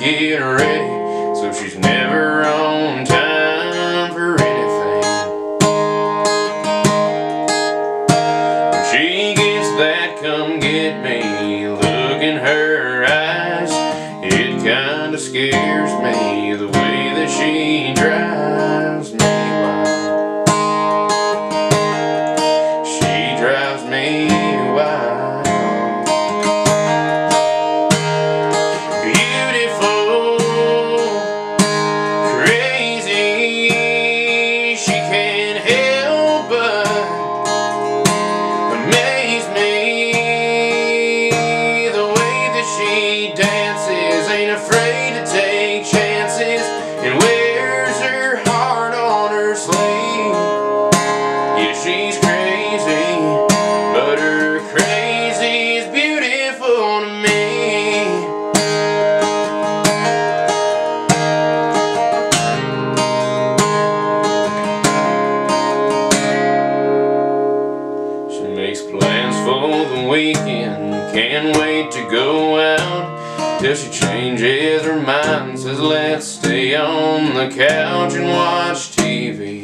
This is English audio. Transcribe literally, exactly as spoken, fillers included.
get ready, so she's never on time for anything. When she gets that come get me look in her eyes, it kinda scares me the way that she drives me wild. She drives me wild. Beautiful, crazy, she can't help but amaze me. The way that she dances, ain't afraid to take chances, and wears her heart on her sleeve. Yeah, she's crazy, but her crazy is beautiful to me. She makes plans for the weekend, can't wait to go out, till she changes her mind, says let's stay on the couch and watch T V.